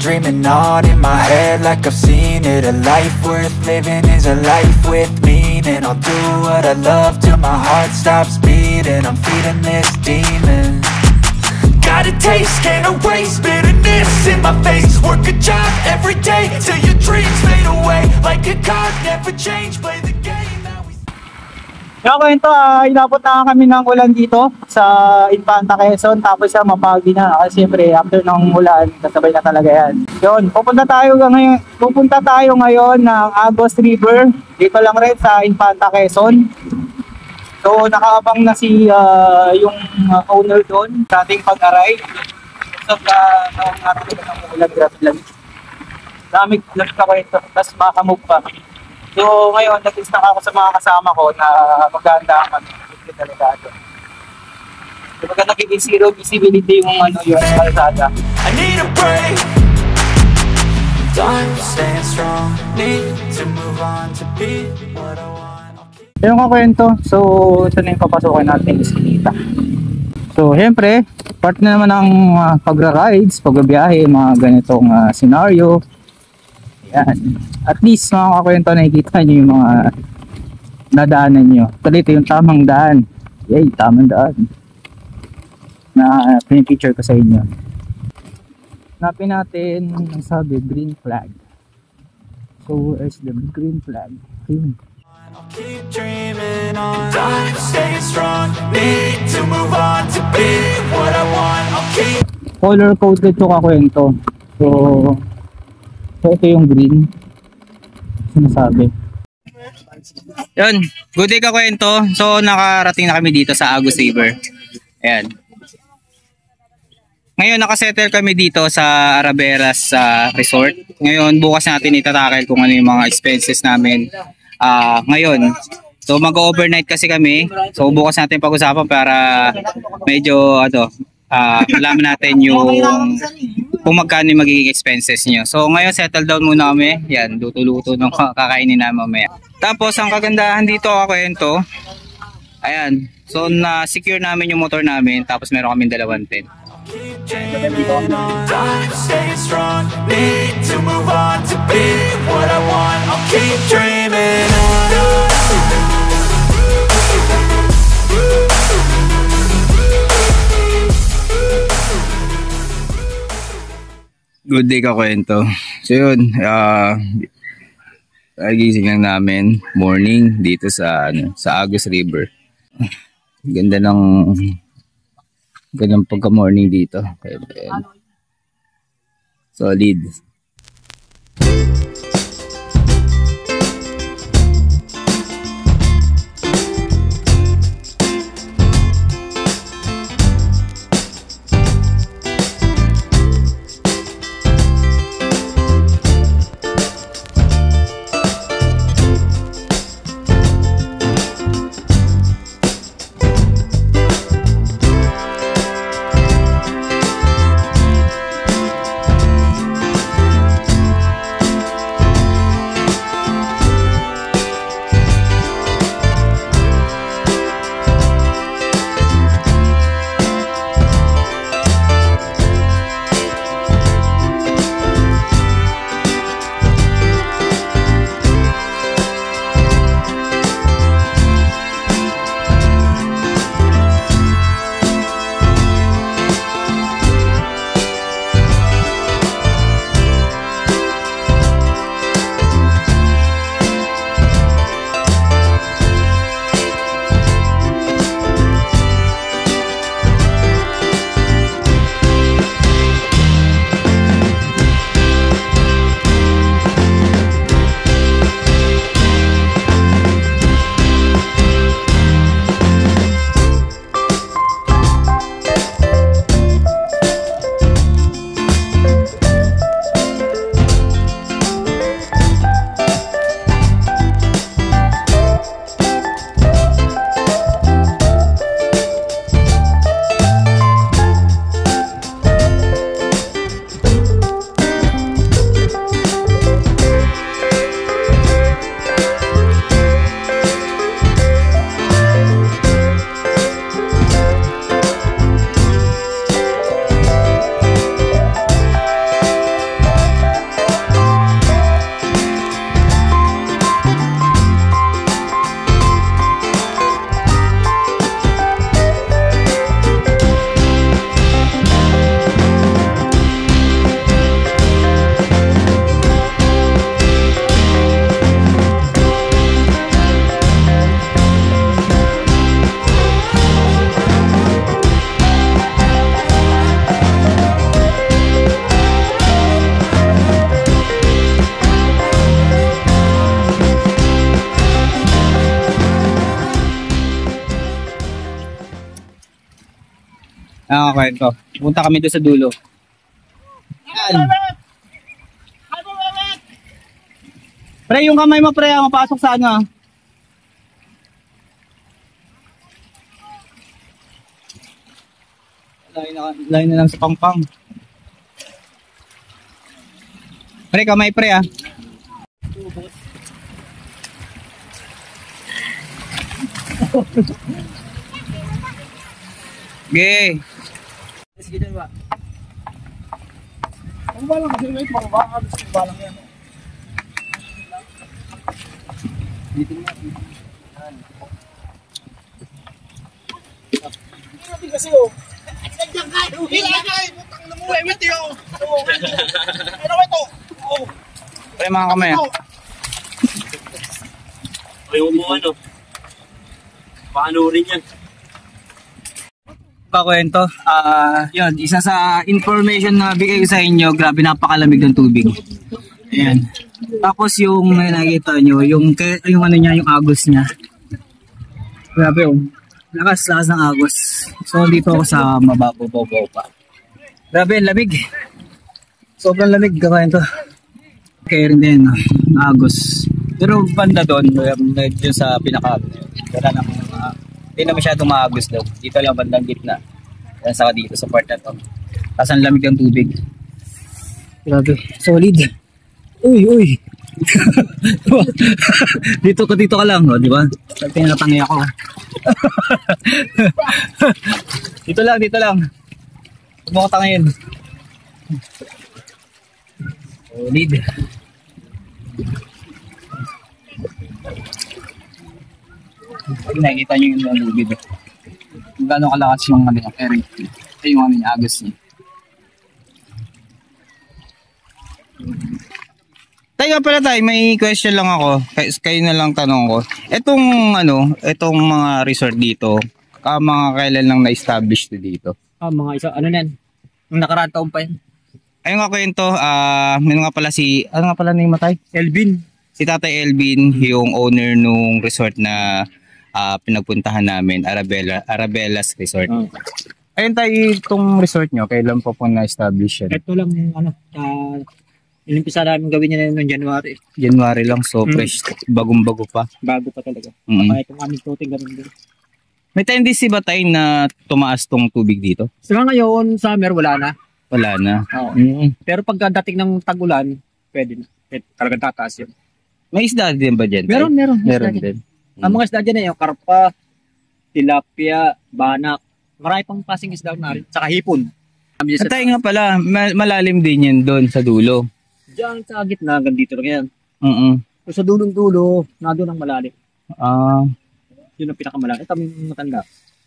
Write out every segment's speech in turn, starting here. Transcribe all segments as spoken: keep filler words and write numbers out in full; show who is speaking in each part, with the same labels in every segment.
Speaker 1: dreaming on in my head like I've seen it. A life worth living is a life with meaning. I'll do what I love till my heart stops beating. I'm feeding this demon. Got a taste, can't erase bitterness in my face. Work a job every day till your dreams fade away. Like a card, never change, play the game.
Speaker 2: Kaya kwento, uh, inabot na kami ng ulan dito sa Infanta Quezon, tapos sa Mapagi na kasi siyempre after ng ulan kasabay na talaga yan. Yun, pupunta tayo ngayon, pupunta tayo ngayon ng Agos River, dito lang rin sa Infanta Quezon. So nakaabang na si uh, yung uh, owner doon sa ating pag-arrive. So uh, noong araw ng ulan, grabe lang. Daming vlog ka kwento, tapos makamove pa. So ngayon, nag-instack ako sa mga kasama ko na maganda ang mag-ibig delegado. So pagka nagiging zero visibility yung ano yung kalsada.
Speaker 1: I need a break. Time staying strong. Need to move on to be what I want.
Speaker 2: Yung kakwento, so ito na yung papasukin natin si Nita. So syempre, part na naman ng uh, pagra-rides, pagbabiyahe, mga ganitong uh, scenario. Yan. At least mga kakwento, nakikita nyo yung mga nadaanan nyo. Tuloy ito yung tamang daan. Yay, tamang daan. Na pinipicture ko sa inyo. Hanapin natin ang sabi, green flag. So where's the green flag? Ayun.
Speaker 1: I'll keep dreaming on. Time staying strong. Need to move on to be what I want. I'll keep.
Speaker 2: Color coded to kakwento. So So ito yung green. Sinasabi. Yun, good day kakwento. So nakarating na kami dito sa Agos River. Ayan. Ngayon nakasettle kami dito sa Araberas uh, Resort. Ngayon bukas natin itatakil kung ano yung mga expenses namin uh, ngayon. So mag-overnight kasi kami. So bukas natin pag-usapan para medyo ano, uh, malaman natin yung kung magkano yung magiging expenses nyo. So ngayon settle down muna kami. Yan, luto-luto ng kakainin na mamaya. Tapos ang kagandahan dito kakwento, ayan, so na-secure namin yung motor namin, tapos meron kaming dalawang tent. Good day kakwento. So yun, uh, gising lang namin morning dito sa ano, sa Agos River. Ganda ng gandang pagka morning dito. Ayan. Solid. Ah, kwento. Punta kami doon sa dulo. Yan. Pre, yung kamay mo, pre, mapasok sa ano ah. Lain na, lain na lang sa pangpang. Pre, kamay pre ah. Okay. Sige din ba? Ang balang kasi wait, mga baka kasi balang yan. Dito nga. Hindi kasi oh. Nandiyan ka. Hila ka. Putang na mo. Wait yun. Ano ba ito? Oh. Pre, mga kamay ah.
Speaker 3: Ayaw mo ano. Paano rin yan?
Speaker 2: Kakwento, ah, uh, yun, isa sa information na bigay ko sa inyo, grabe napakalamig ng tubig. Ayan. Tapos yung may nakikita nyo, yung, yung ano niya, yung agos niya. Grabe yung, lakas, lakas ng agos. So dito ako sa mababaw pa. Grabe, lamig. Sobrang lamig, kakwento. Kaya rin din, no? Agos. Pero banda doon, medyo sa pinaka, wala nang, uh, hindi na masyadong maagos daw. Dito lang bandang gitna. Yan saka dito sa part na to. Tapos ang lamig ng tubig. Grabe. Solid. Uy, uy. dito ka, dito ka lang. O, di ba? Tinatangi ako. dito lang, dito lang. Huwag mo ko tangin. Solid. Nakikita nyo yung lubid. Kung gano'ng kalakas yung ano yung airing. Ito yung ano yung agos niya. Tayo pala tayo, may question lang ako. Kay, kayo na lang tanong ko. Itong ano, itong mga resort dito, ka mga kailan lang na-establish dito?
Speaker 3: Ah, mga isa, ano yan? Nung nakaraang taon pa yan.
Speaker 2: Ayun nga kwento, ah, uh, nga pala si, ano nga pala na yung matay?
Speaker 3: Elvin.
Speaker 2: Si Tatay Elvin, yung owner nung resort na uh, pinagpuntahan namin, Arabella, Arabella's Resort. Oh. Ayun tayo, itong resort nyo, kailan po po na-establish yan?
Speaker 3: Ito lang, ano, uh, inimpisa namin gawin niya noong January.
Speaker 2: January lang, so mm. fresh, bagong-bago pa.
Speaker 3: Bago pa talaga.
Speaker 2: Mm-hmm.
Speaker 3: Kaya itong aming toting ganun din.
Speaker 2: May tendency ba tayo na tumaas tong tubig dito?
Speaker 3: So ngayon, summer, wala na.
Speaker 2: Wala na.
Speaker 3: Oo. Mm-hmm. Pero pagdating ng tag-ulan, pwede na. Pwede, talagang tataas yun.
Speaker 2: May isda din ba dyan?
Speaker 3: Meron, meron.
Speaker 2: Meron din.
Speaker 3: Hmm. Ang mga isda dyan ay yung karpa, tilapia, banak. Marami pang klaseng isda na rin. Saka hipon.
Speaker 2: At tayo nga pala, malalim din yan doon sa dulo.
Speaker 3: Diyan sa gitna, hanggang dito lang yan.
Speaker 2: Uh-uh.
Speaker 3: So sa dulong-dulo, na doon ang malalim.
Speaker 2: Ah. Uh,
Speaker 3: Yun ang pinakamalalim. Ito yung matanda.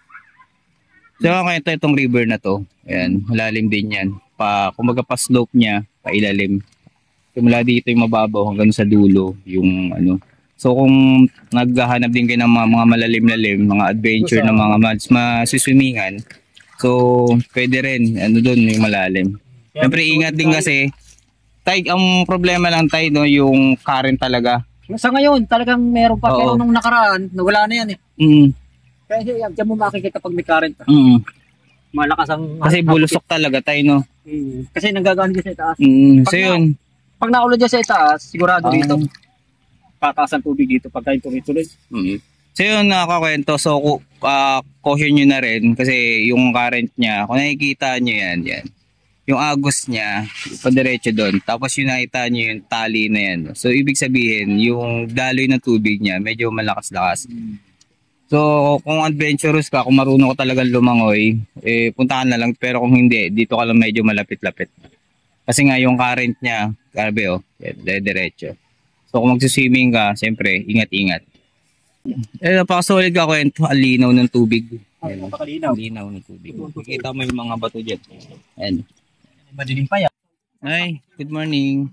Speaker 2: So kaya ito, itong river na to. Ayan, malalim din yan. Pa, kumaga pa slope niya, pa ilalim. Mula dito yung mababaw hanggang sa dulo yung ano. So kung naghahanap din kayo ng mga, mga malalim-lalim, mga adventure na mga mas masiswimingan, so pwede rin ano doon yung malalim. Siyempre ingat din kasi tay, ang problema lang tay no yung current talaga.
Speaker 3: Sa ngayon talagang meron pa. Oo. Pero nung nakaraan nawala na yan eh.
Speaker 2: Mm.
Speaker 3: Kaya diyan mo makikita pag may current.
Speaker 2: Mm.
Speaker 3: Malakas ang
Speaker 2: kasi bulusok talaga tay no.
Speaker 3: Mm. Kasi nanggagano dyan sa itaas.
Speaker 2: Mm. So yun.
Speaker 3: Pag naulad dyan sa itaas, sigurado dito. Um, Tataas ang tubig dito pagka yung tuloy-tuloy.
Speaker 2: Mm-hmm. So yun, nakakwento. So, uh, caution nyo na rin kasi yung current niya, kung nakikita nyo yan, yan. Yung agos niya, padiretso doon. Tapos yung nakita nyo yung tali na yan. So, ibig sabihin, yung daloy ng tubig niya, medyo malakas-lakas. Mm-hmm. So, kung adventurous ka, kung marunong ka talagang lumangoy, eh, puntahan na lang. Pero kung hindi, dito ka lang medyo malapit-lapit. Kasi nga yung current niya, grabe oh, diretso. So kung magsiswimming ka, siyempre, ingat-ingat. Eh, napakasolid ka kwento, ang linaw ng tubig.
Speaker 3: Ay, napakalinaw.
Speaker 2: Linaw ng tubig. Nakikita mo yung mga bato dyan. Ayan.
Speaker 3: Madilim pa yan.
Speaker 2: Ay, good morning.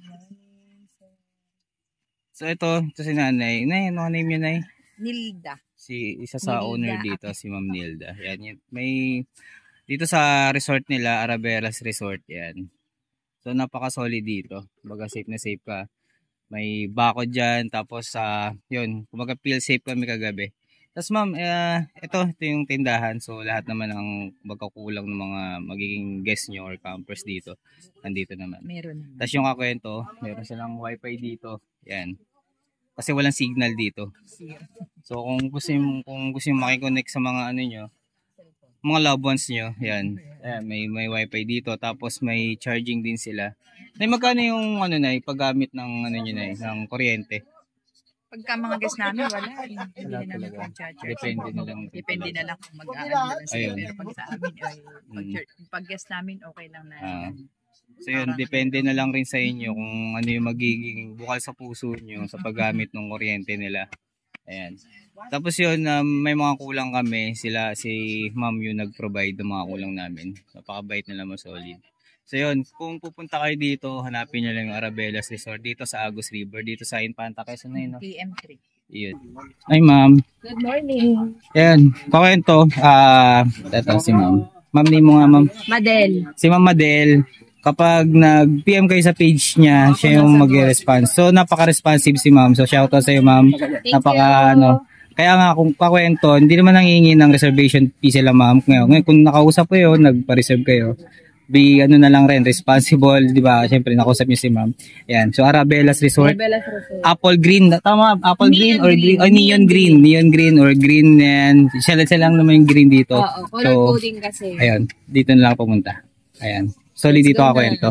Speaker 2: So ito, ito si nanay. Nay, ano name niya, nay?
Speaker 4: Nilda.
Speaker 2: Si, isa sa
Speaker 4: Nilda.
Speaker 2: owner dito, si Ma'am Nilda. Yan, yan. May, dito sa resort nila, Arabella's Resort, yan. So napaka-solid dito. Kumbaga safe na safe ka. May bakod dyan. Tapos uh, yun, kumbaga feel safe kami kagabi.
Speaker 4: Tapos ma'am, uh, ito, ito yung tindahan. So lahat naman ang magkakulang ng mga magiging guests nyo or campers dito, nandito naman.
Speaker 5: Meron naman.
Speaker 4: Tapos yung kakwento, meron silang wifi dito. Yan. Kasi walang signal dito. So kung gusto yung, kung gusto yung makikonnect sa mga ano nyo, mga loved ones nyo, yan. Ayan, may, may wifi dito. Tapos may charging din sila. May magkano yung ano na, paggamit ng ano nyo na, ng kuryente?
Speaker 5: Pagka mga guests namin, wala. eh. Hindi
Speaker 4: Wala
Speaker 5: na namin
Speaker 4: talaga.
Speaker 5: pag-charger.
Speaker 4: Depende na lang.
Speaker 5: Depende na lang kung mag-aano na lang sila.
Speaker 4: Ayun.
Speaker 5: Pero pag sa amin, ay, pag,
Speaker 4: Mm.
Speaker 5: pag guest namin, okay lang na.
Speaker 4: Ah. So yun, depende na lang rin sa inyo kung ano yung magiging bukal sa puso nyo sa paggamit ng kuryente nila. Ayan. Tapos yun, um, may mga kulang kami. Sila, si ma'am yung nag-provide ng mga kulang namin. Napakabait nila, mas solid. So yun, kung pupunta kayo dito, hanapin nyo lang yung Arabella's Resort dito sa Agus River, dito sa Infanta, Quezon na yun, no?
Speaker 5: P M three.
Speaker 4: Yun. Ay ma'am.
Speaker 5: Good morning.
Speaker 4: Ayan, kwento. Ah, ito si ma'am. Ma'am, name mo nga ma'am.
Speaker 5: Madel.
Speaker 4: Si Ma'am Madel, kapag nag-P M kayo sa page niya, siya yung mag-response. So, napaka-responsive si ma'am. So, shoutout sa iyo ma'am. Napaka, ano, kaya nga kung kakwento, hindi naman nangihingi ng reservation fee sila ma'am. Ngayon, ngayon kung nakausap ko yun, nagpa-reserve kayo, be ano na lang rin, responsible, di ba? Siyempre, nakausap niyo si ma'am. Ayan. So, Arabella's Resort.
Speaker 5: Arabella's Resort.
Speaker 4: Apple green. Tama, apple green
Speaker 5: Neon
Speaker 4: or green.
Speaker 5: green.
Speaker 4: Oh, neon green. Neon green or green yan. Siya siya lang naman yung green dito.
Speaker 5: Oo, color
Speaker 4: So,
Speaker 5: coding kasi.
Speaker 4: ayun. Dito na lang pumunta. Ayan. Solid dito ako kwento.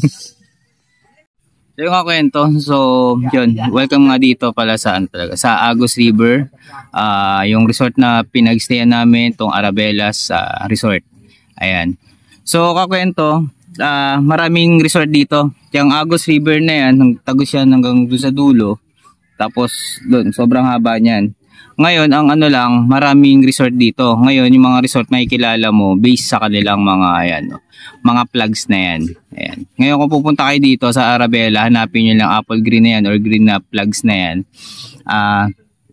Speaker 4: So yung kakwento, so yun, welcome nga dito pala sa ano talaga, sa Agus River. Ah, yung resort na pinagstayan namin, tong Arabella's uh, Resort. Ayan. So kakwento, ah, maraming resort dito. Yung Agus River na yan, tagos yan hanggang doon sa dulo. Tapos doon, sobrang haba niyan. Ngayon, ang ano lang, maraming resort dito. Ngayon, yung mga resort na ikilala mo, based sa kanilang mga, ayan, no, mga plugs na yan. Ayan. Ngayon, kung pupunta kayo dito sa Arabella, hanapin nyo lang apple green na yan or green na plugs na yan. Ah,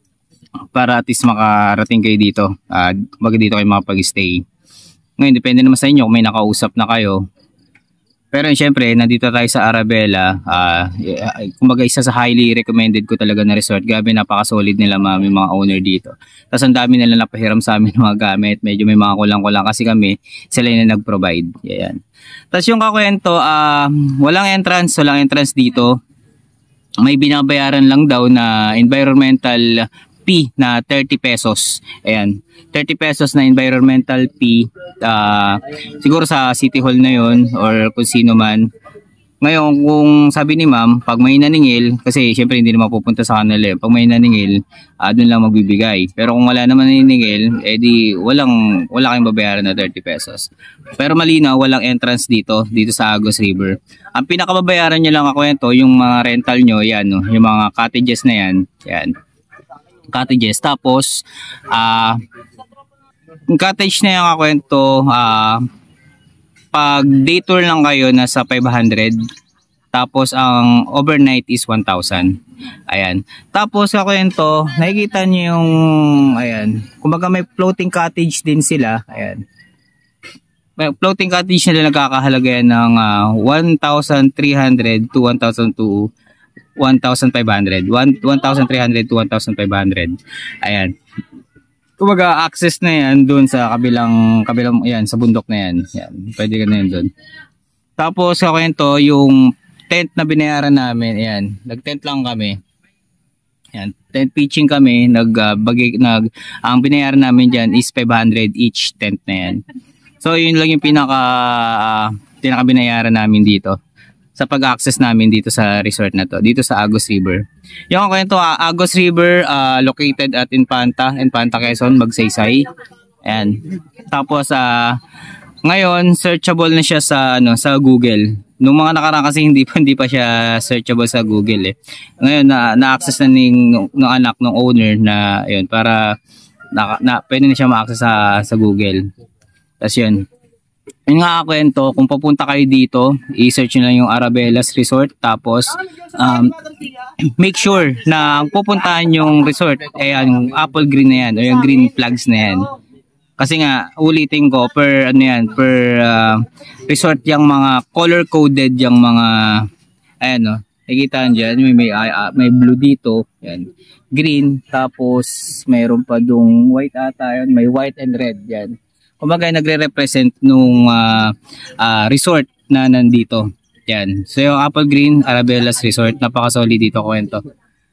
Speaker 4: para at least makarating kayo dito. Uh, Baga dito kayo makapag-stay. Ngayon, depende naman sa inyo kung may nakausap na kayo. Pero syempre, nandito tayo sa Arabella. Uh, kumbaga, isa sa highly recommended ko talaga na resort. Gabi, napaka-solid nila mami, mga owner dito. Tapos ang dami nila napahiram sa amin ng mga gamit. Medyo may mga kulang-kulang kasi kami, sila yung nag-provide. Yan. Tapos yung kakwento, uh, walang entrance, walang entrance dito. May binabayaran lang daw na environmental fee na thirty pesos. Ayan. thirty pesos na environmental fee. Uh, siguro sa City Hall na yun or kung sino man. Ngayon, kung sabi ni ma'am, pag may naningil, kasi syempre hindi naman pupunta sa kanila. Pag may naningil, uh, dun lang magbibigay. Pero kung wala naman naningil, edi walang, wala kayong babayaran na thirty pesos. Pero malinaw, walang entrance dito, dito sa Agus River. Ang pinakababayaran nyo lang ako ito, yung mga rental nyo, yan, no, yung mga cottages na yan, yan. Cottages. Tapos, ah, uh, cottage na yung kakwento, ah, uh, pag day tour lang kayo, nasa five hundred. Tapos, ang overnight is one thousand. Ayan. Tapos, kakwento, nakikita nyo yung, ayan, kumbaga may floating cottage din sila. Ayan. May floating cottage nila nagkakahalaga yan ng uh, one thousand three hundred to one thousand two one thousand five hundred. one thousand three hundred to one thousand five hundred. Ayan. Kumbaga, access na yan doon sa kabilang, kabilang, ayan, sa bundok na yan. Ayan. Pwede ka na yan doon. Tapos, kakwento, yung tent na binayaran namin, ayan. Nag-tent lang kami. Ayan. Tent pitching kami. Nag, uh, bagi, nag, ang binayaran namin dyan is five hundred each tent na yan. So, yun lang yung pinaka, uh, pinaka binayaran namin dito sa pag-access namin dito sa resort na to, dito sa Agus River. Yung kwento, uh, Agus River, uh, located at Infanta, Infanta Quezon, Magsaysay. Ayan. Tapos, uh, ngayon, searchable na siya sa, ano, sa Google. Nung mga nakaraan kasi hindi pa, hindi pa siya searchable sa Google eh. Ngayon, na, na-access na ng, ng anak, ng owner na, yun, para na, na, pwede na siya ma-access sa, sa Google. Tapos yun. Yung nga kwento, kung papunta kayo dito, i-search nyo lang yung Arabella's Resort. Tapos, um, make sure na pupuntahan yung resort, eh, yung apple green na yan, o yung green flags na yan. Kasi nga, ulitin ko, per, ano yan, per uh, resort yung mga color-coded yung mga, ayan, no, Nakikita dyan, may, may, uh, may blue dito. Yan. Green. Tapos, mayroon pa dong white ata yun. May white and red. Yan. Kumbaga, nagre-represent nung uh, uh, resort na nandito. Yan. So, yung Apple Green, Arabella's Resort. Napaka-solid dito kwento.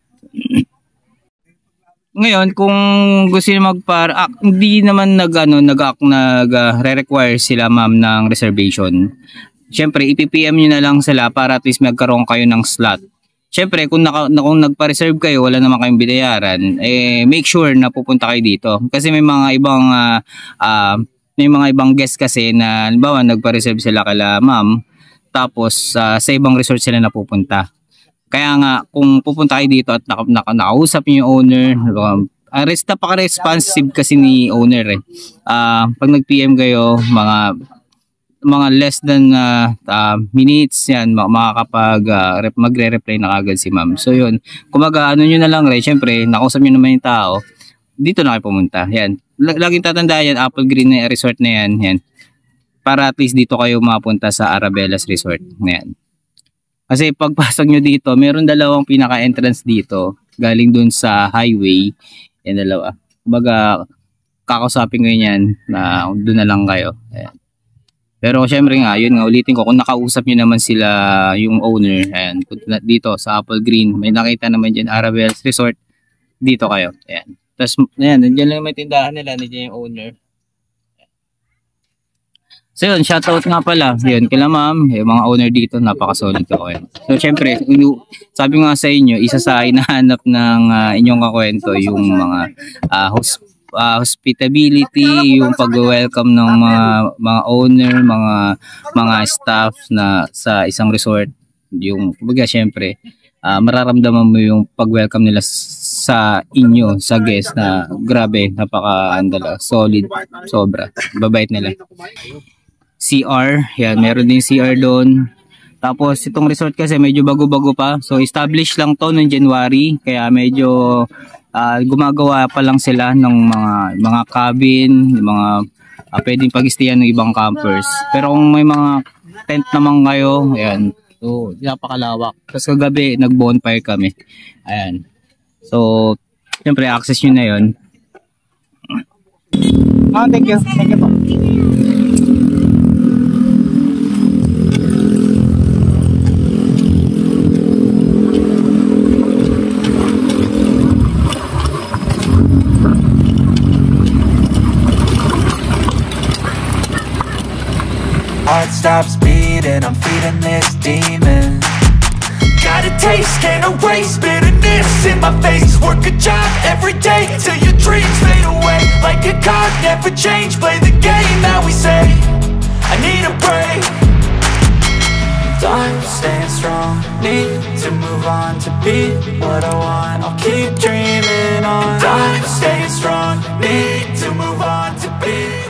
Speaker 4: Ngayon, kung gusto niyo magpar ah, hindi naman nag ano nag nag uh, re-require sila ma'am ng reservation. Syempre, i-P M niyo na lang sila para at least magkaroon kayo ng slot. Syempre, kung naka, kung nagpa-reserve kayo, wala naman kayong binayaran, eh make sure na pupunta kayo dito. Kasi may mga ibang uh, uh, may mga ibang guests kasi na halimbawa nagpa-reserve sila kala ma'am, tapos uh, sa ibang resort sila napupunta. Kaya nga, kung pupunta kayo dito at naka, naka, nakausap niyo yung owner, um, napaka-responsive kasi ni owner eh. Uh, pag nag-P M kayo, mga mga less than uh, uh, minutes yan, makakapag uh, magre-reply na kagad si ma'am. So yun, kumaga ano nyo na lang rin, syempre, nakausap nyo naman yung tao, dito na kayo pumunta. Yan. Laging tatandaan yan, Apple Green na resort na yan, yan. Para at least dito kayo mapunta sa Arabella's Resort na yan. Kasi pagpasok nyo dito, meron dalawang pinaka-entrance dito. Galing dun sa highway. Yan dalawa. Kumbaga, kakausapin ko yan na dun na lang kayo. Ayan. Pero syempre nga, yun nga, ulitin ko, kung nakausap nyo naman sila yung owner, ayan, dito sa Apple Green, may nakita naman dyan, Arabella's Resort, dito kayo. Ayan. Tapos, ayan, nandiyan lang may tindahan nila, nandiyan yung owner. So yun, shoutout nga pala, yun, kila ma'am, yung mga owner dito, napaka-solid ko. So syempre, sabi nga sa inyo, isa sa hinahanap ng uh, inyong kakwento, yung mga uh, host, uh, hospitality, yung pag-welcome ng mga, mga owner, mga mga staff na sa isang resort. Yung, kumbaga syempre, uh, mararamdaman mo yung pag-welcome nila sa inyo, sa guest na grabe, napaka-andala, solid, sobra, babait nila. C R, yan, meron din C R doon. Tapos itong resort kasi medyo bago-bago pa. So established lang to noong January, kaya medyo uh, gumagawa pa lang sila ng mga mga cabin, mga uh, pwedeng pag-stayan ng ibang campers. Pero kung may mga tent naman kayo, ayan. So napakalawak. Tapos kagabi nag-bonfire kami. Ayan. So siyempre access nyo na yun.
Speaker 2: Ah, thank you. Thank you po.
Speaker 1: Heart stops beating, I'm feeding this demon. Got a taste, can't erase bitterness in my face. Work a job every day till your dreams fade away. Like a card, never change, play the game that we say. I need a break. I'm staying strong, need to move on to be what I want. I'll keep dreaming on. I'm staying strong, need to move on to be